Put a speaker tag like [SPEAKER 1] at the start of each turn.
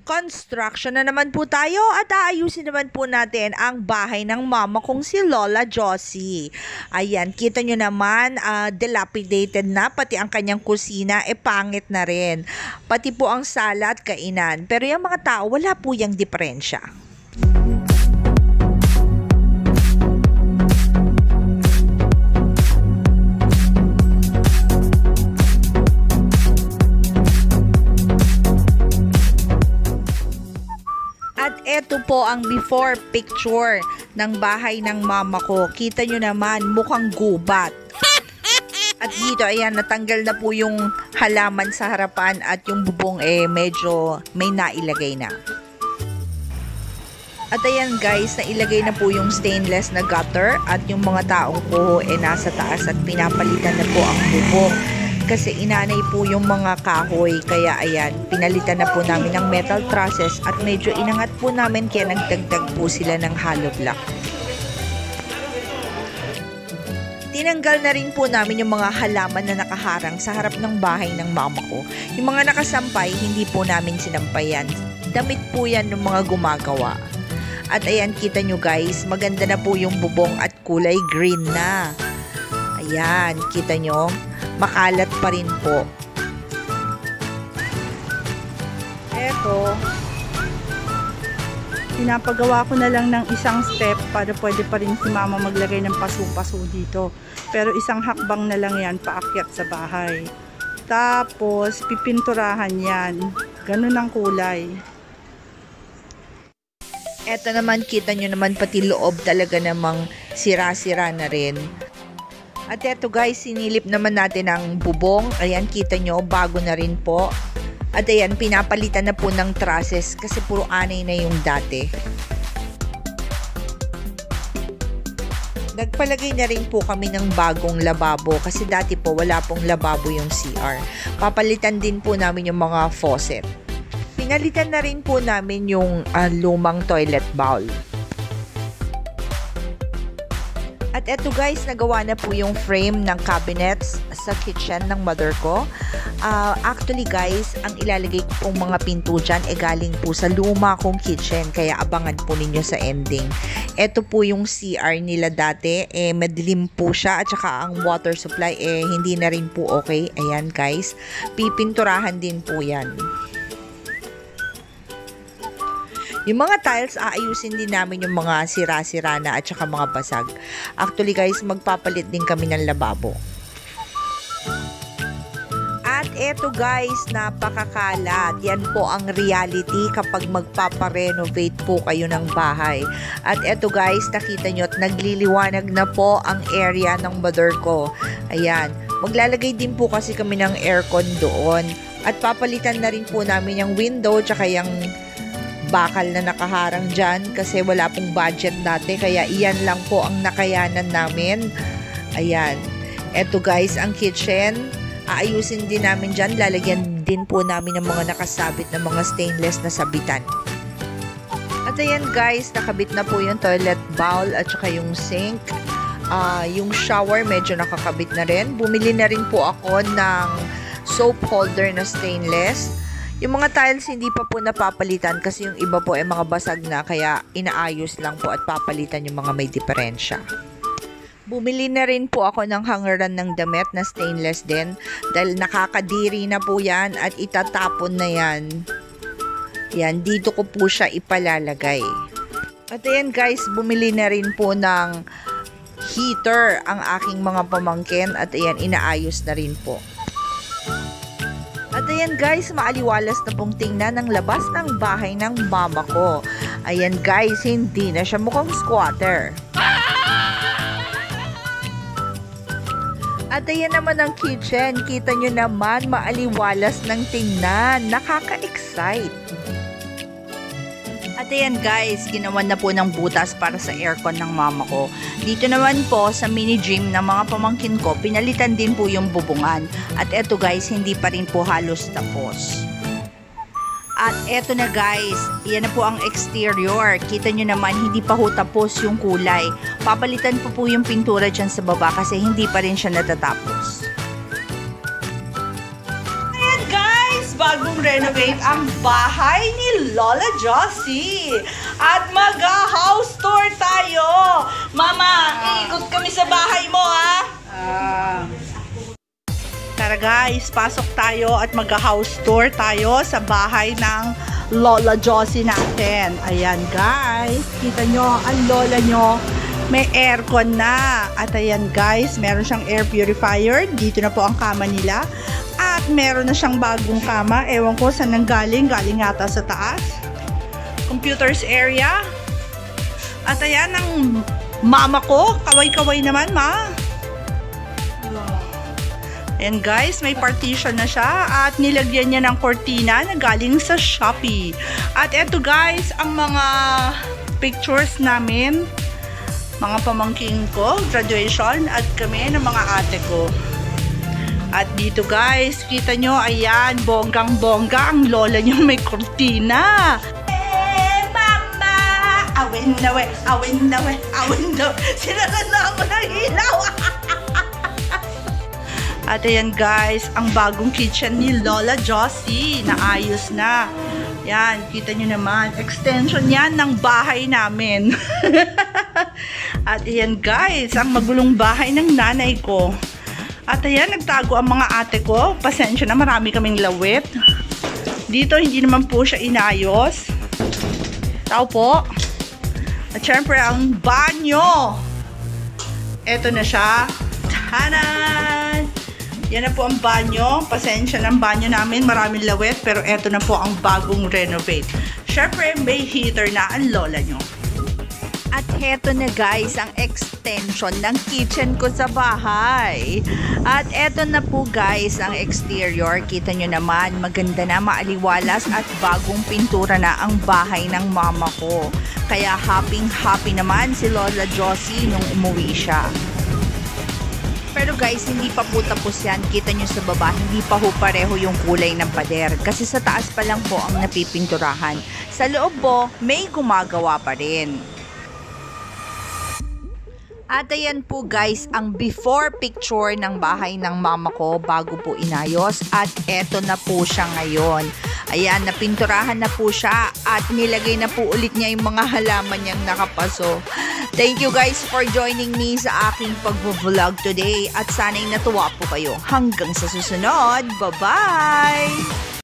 [SPEAKER 1] Construction na naman po tayo at aayusin naman po natin ang bahay ng mama kong si Lola Josie. Ayan, kita nyo naman, dilapidated na, pati ang kanyang kusina, pangit na rin. Pati po ang sala at kainan. Pero yung mga tao, wala po yung diferensya. At eto po ang before picture ng bahay ng mama ko. Kita nyo naman, mukhang gubat. At dito, ayan, natanggal na po yung halaman sa harapan at yung bubong medyo may nailagay na. At ayan guys, nailagay na po yung stainless na gutter at yung mga taong kuho nasa taas at pinapalitan na po ang bubong. Kasi inanay po yung mga kahoy, kaya ayan, pinalitan na po namin ng metal trusses at medyo inangat po namin kaya nagdagdag po sila ng hollow block. Tinanggal na rin po namin yung mga halaman na nakaharang sa harap ng bahay ng mama ko. Yung mga nakasampay, hindi po namin sinampayan. Damit po yan ng mga gumagawa. At ayan, kita nyo guys, maganda na po yung bubong at kulay green na. Ayan, kita nyo? Makalat pa rin po.
[SPEAKER 2] Eto, pinapagawa ko na lang ng isang step para pwede pa rin si mama maglagay ng paso-paso dito. Pero isang hakbang na lang yan paakyat sa bahay. Tapos, pipinturahan yan. Ganun ang kulay.
[SPEAKER 1] Eto naman, kita nyo naman pati loob talaga namang sira-sira na rin. At eto guys, sinilip naman natin ang bubong. Ayan, kita nyo, bago na rin po. At ayan, pinapalitan na po ng trusses kasi puro anay na yung dati. Nagpalagay na rin po kami ng bagong lababo kasi dati po wala pong lababo yung CR. Papalitan din po namin yung mga faucet. Pinalitan na rin po namin yung lumang toilet bowl. At eto guys, nagawa na po yung frame ng cabinets sa kitchen ng mother ko. Actually guys, ang ilalagay ko pong mga pinto dyan galing po sa luma kong kitchen. Kaya abangan po ninyo sa ending. Eto po yung CR nila dati. Madilim po siya at saka ang water supply hindi na rin po okay. Ayan guys, pipinturahan din po yan. Yung mga tiles, aayusin din namin yung mga sira-sira na at saka mga basag. Actually guys, magpapalit din kami ng lababo. At eto guys, napakakalat. Yan po ang reality kapag magpaparenovate po kayo ng bahay. At eto guys, nakita nyo at nagliliwanag na po ang area ng mother ko. Ayan, maglalagay din po kasi kami ng aircon doon. At papalitan na rin po namin yung window tsaka yung bakal na nakaharang dyan kasi wala pong budget dati kaya iyan lang po ang nakayanan namin. Ayan. Eto guys, ang kitchen. Aayusin din namin dyan. Lalagyan din po namin ng mga nakasabit na mga stainless na sabitan. At ayan guys, nakabit na po yung toilet bowl at saka yung sink. Yung shower medyo nakakabit na rin. Bumili na rin po ako ng soap holder na stainless. Yung mga tiles hindi pa po napapalitan kasi yung iba po ay mga basag na kaya inaayos lang po at papalitan yung mga may diferensya. Bumili na rin po ako ng hangeran ng damit na stainless din dahil nakakadiri na po yan at itatapon na yan. Yan, dito ko po siya ipalalagay. At ayan guys, bumili na rin po ng heater ang aking mga pamangkin at ayan, inaayos na rin po. At ayan guys, maaliwalas na pong tingnan ang labas ng bahay ng mama ko. Ayan guys, hindi na siya mukhang squatter. At ayan naman ang kitchen. Kita nyo naman, maaliwalas ng tingnan. Nakaka-excite. At ayan guys, ginawan na po ng butas para sa aircon ng mama ko. Dito naman po sa mini gym ng mga pamangkin ko, pinalitan din po yung bubungan. At eto guys, hindi pa rin po halos tapos. At eto na guys, yan na po ang exterior. Kita nyo naman, hindi pa ho tapos yung kulay. Papalitan po yung pintura dyan sa baba kasi hindi pa rin siya natatapos. Ayan guys, bago bagong renovate ang bahay ni Lola Josie. At mag-house tour tayo. Mama, ikot kami sa bahay mo, ha? Tara guys, pasok tayo at mag-house tour tayo sa bahay ng Lola Josie natin. Ayan guys, kita nyo, ang lola nyo may aircon na. At ayan guys, meron siyang air purifier. Dito na po ang kama nila. At meron na siyang bagong kama. Ewan ko saan nang galing. Galing ata sa taas. Computers area. At ayan ang mama ko. Kaway-kaway naman, ma. Ayan guys, may partition na siya. At nilagyan niya ng cortina na galing sa Shopee. At eto guys, ang mga pictures namin. Mga pamangking ko, graduation, at kami ng mga ate ko. At dito guys, kita nyo, ayan, bonggang-bongga, ang lola nyo may kurtina. Eh, mama! Awin na we, awin na we, awin na we. Sinara na ako ng ilaw. At ayan guys, ang bagong kitchen ni Lola Josie, naayos na. Yan, kita nyo naman, extension yan ng bahay namin. At ayan guys, ang magulong bahay ng nanay ko. At ayan, nagtago ang mga ate ko. Pasensya na, marami kaming lawit. Dito, hindi naman po siya inayos. Tao po. At syempre, ang banyo. Eto na siya. Tanan! Yan na po ang banyo. Pasensya ng banyo namin. Maraming lawet. Pero eto na po ang bagong renovate. Syempre, may heater na ang lola nyo. At heto na guys, ang extension ng kitchen ko sa bahay. At eto na po guys, ang exterior. Kita nyo naman, maganda na, maaliwalas at bagong pintura na ang bahay ng mama ko. Kaya happy naman si Lola Josie nung umuwi siya. Pero guys, hindi pa po tapos yan. Kita nyo sa baba, hindi pa po pareho yung kulay ng pader. Kasi sa taas pa lang po ang napipinturahan. Sa loob po, may gumagawa pa rin. At ayan po guys, ang before picture ng bahay ng mama ko bago po inayos. At eto na po siya ngayon. Ayan, napinturahan na po siya at nilagay na po ulit niya yung mga halaman niyang nakapaso. Thank you guys for joining me sa aking pag-vlog today. At sana'y natuwa po kayo. Hanggang sa susunod. Bye-bye!